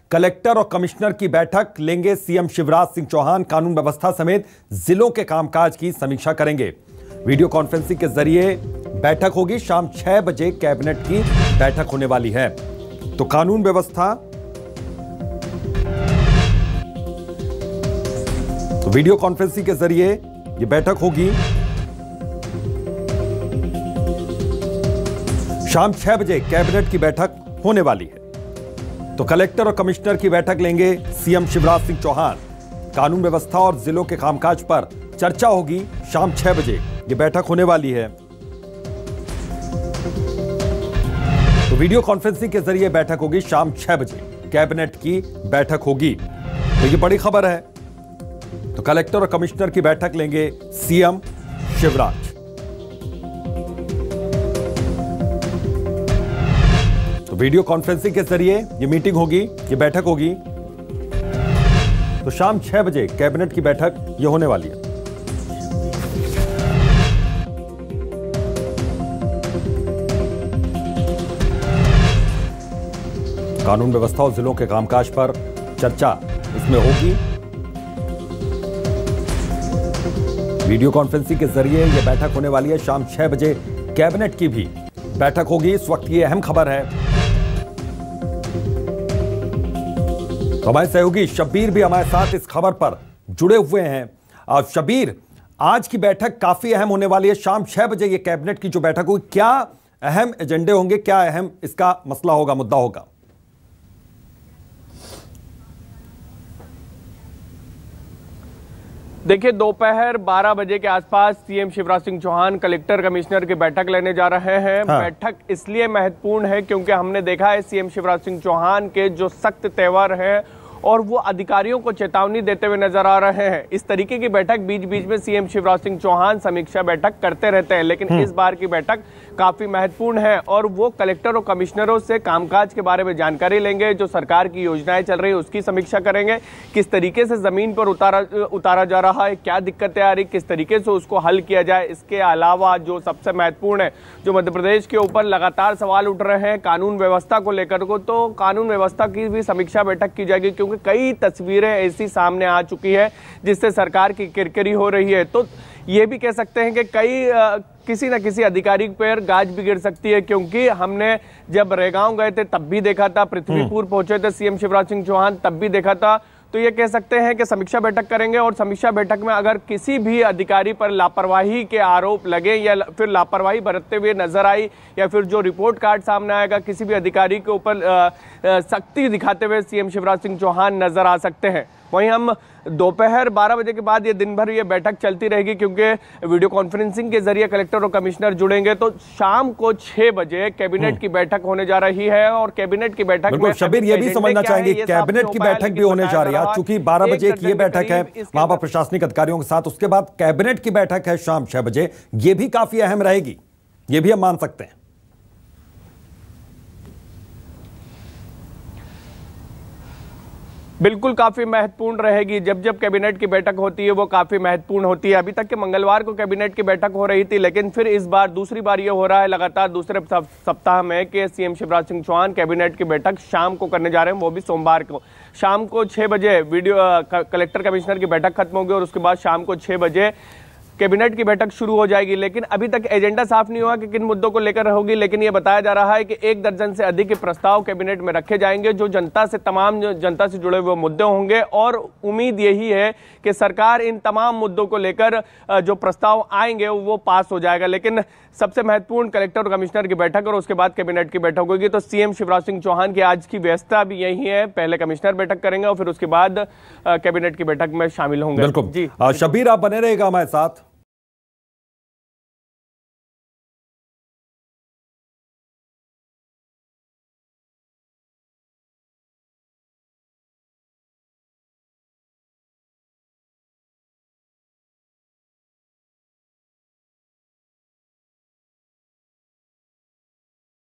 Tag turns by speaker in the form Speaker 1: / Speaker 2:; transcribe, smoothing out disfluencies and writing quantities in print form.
Speaker 1: Collector और commissioner की बैठक लेंगे सीएम शिवराज सिंह चौहान। कानून व्यवस्था समेत जिलों के कामकाज की समीक्षा करेंगे। वीडियो कॉन्फ्रेंसिंग के जरिए बैठक होगी। शाम 6 बजे कैबिनेट की बैठक होने वाली है। तो कानून व्यवस्था, तो वीडियो कॉन्फ्रेंसिंग के जरिए यह बैठक होगी। शाम 6 बजे कैबिनेट की बैठक होने वाली है। तो कलेक्टर और कमिश्नर की बैठक लेंगे सीएम शिवराज सिंह चौहान। कानून व्यवस्था और जिलों के कामकाज पर चर्चा होगी। शाम 6 बजे यह बैठक होने वाली है। तो वीडियो कॉन्फ्रेंसिंग के जरिए बैठक होगी। शाम 6 बजे कैबिनेट की बैठक होगी। तो यह बड़ी खबर है। तो कलेक्टर और कमिश्नर की बैठक लेंगे सीएम शिवराज। तो वीडियो कॉन्फ्रेंसिंग के जरिए यह मीटिंग होगी, यह बैठक होगी। तो शाम 6 बजे कैबिनेट की बैठक यह होने वाली है। कानून व्यवस्था और जिलों के कामकाज पर चर्चा इसमें होगी। वीडियो कॉन्फ्रेंसिंग के जरिए यह बैठक होने वाली है। शाम 6 बजे कैबिनेट की भी बैठक होगी। इस वक्त की अहम खबर है। तो हमारे सहयोगी शब्बीर भी हमारे साथ इस खबर पर जुड़े हुए हैं। शब्बीर, आज की बैठक काफी अहम होने वाली है। शाम 6 बजे ये कैबिनेट की जो बैठक होगी, क्या अहम एजेंडे होंगे, क्या अहम इसका मसला होगा, मुद्दा होगा?
Speaker 2: देखिए, दोपहर 12 बजे के आसपास CM Shivraj Singh Chouhan collector commissioner की बैठक लेने जा रहे हैं। हाँ। बैठक इसलिए महत्वपूर्ण है क्योंकि हमने देखा है सीएम शिवराज सिंह चौहान के जो सख्त तेवर हैं और वो अधिकारियों को चेतावनी देते हुए नजर आ रहे हैं। इस तरीके की बैठक बीच बीच में सीएम शिवराज सिंह चौहान समीक्षा बैठक करते रहते हैं, लेकिन इस बार की बैठक काफी महत्वपूर्ण है और वो कलेक्टर और कमिश्नरों से कामकाज के बारे में जानकारी लेंगे। जो सरकार की योजनाएं चल रही है उसकी समीक्षा करेंगे। किस तरीके से जमीन पर उतारा जा रहा है, क्या दिक्कतें आ रही, किस तरीके से उसको हल किया जाए। इसके अलावा जो सबसे महत्वपूर्ण है, जो मध्य प्रदेश के ऊपर लगातार सवाल उठ रहे हैं कानून व्यवस्था को लेकर को, तो कानून व्यवस्था की भी समीक्षा बैठक की जाएगी क्योंकि कई तस्वीरें ऐसी सामने आ चुकी है जिससे सरकार की किरकिरी हो रही है। तो ये भी कह सकते हैं कि किसी न किसी अधिकारी पर गाज भी गिर सकती है, क्योंकि हमने जब रेगांव गए थे तब भी देखा था, पृथ्वीपुर पहुंचे थे सीएम शिवराज सिंह चौहान तब भी देखा था। तो ये कह सकते हैं कि समीक्षा बैठक करेंगे और समीक्षा बैठक में अगर किसी भी अधिकारी पर लापरवाही के आरोप लगे या फिर लापरवाही बरतते हुए नजर आई या फिर जो रिपोर्ट कार्ड सामने आएगा किसी भी अधिकारी के ऊपर सख्ती दिखाते हुए सीएम शिवराज सिंह चौहान नजर आ सकते हैं। वहीं हम दोपहर 12 बजे के बाद ये दिन भर ये बैठक चलती रहेगी क्योंकि वीडियो कॉन्फ्रेंसिंग के जरिए कलेक्टर और कमिश्नर जुड़ेंगे। तो शाम को 6 बजे कैबिनेट की बैठक होने जा रही है और कैबिनेट की बैठक में
Speaker 1: शब्बीर ये भी समझना चाहेंगे, कैबिनेट की बैठक भी होने जा रही है। चूंकि 12 बजे की ये बैठक है वहां पर प्रशासनिक अधिकारियों के साथ, उसके बाद कैबिनेट की बैठक है शाम 6 बजे। ये भी काफी अहम रहेगी, ये भी हम मान सकते हैं।
Speaker 2: बिल्कुल काफी महत्वपूर्ण रहेगी। जब जब कैबिनेट की बैठक होती है वो काफी महत्वपूर्ण होती है। अभी तक के मंगलवार को कैबिनेट की बैठक हो रही थी, लेकिन फिर इस बार दूसरी बार ये हो रहा है लगातार दूसरे सप्ताह में कि सीएम शिवराज सिंह चौहान कैबिनेट की बैठक शाम को करने जा रहे हैं, वो भी सोमवार को। शाम को 6 बजे कलेक्टर कमिश्नर की बैठक खत्म होगी और उसके बाद शाम को 6 बजे कैबिनेट की बैठक शुरू हो जाएगी। लेकिन अभी तक एजेंडा साफ नहीं हुआ कि किन मुद्दों को लेकर होगी, लेकिन यह बताया जा रहा है कि 1 दर्जन से अधिक प्रस्ताव कैबिनेट में रखे जाएंगे जो तमाम जनता से जुड़े हुए मुद्दे होंगे। और उम्मीद यही है कि सरकार इन तमाम मुद्दों को लेकर जो प्रस्ताव आएंगे वो पास हो जाएगा। लेकिन सबसे महत्वपूर्ण कलेक्टर और कमिश्नर की बैठक और उसके बाद कैबिनेट की बैठक होगी। तो सीएम शिवराज सिंह चौहान की आज की व्यवस्था भी यही है, पहले कमिश्नर बैठक करेंगे और फिर उसके बाद कैबिनेट की बैठक में शामिल होंगे।
Speaker 1: बिल्कुल जी। शब्बीर, आप बने रहेगा हमारे साथ।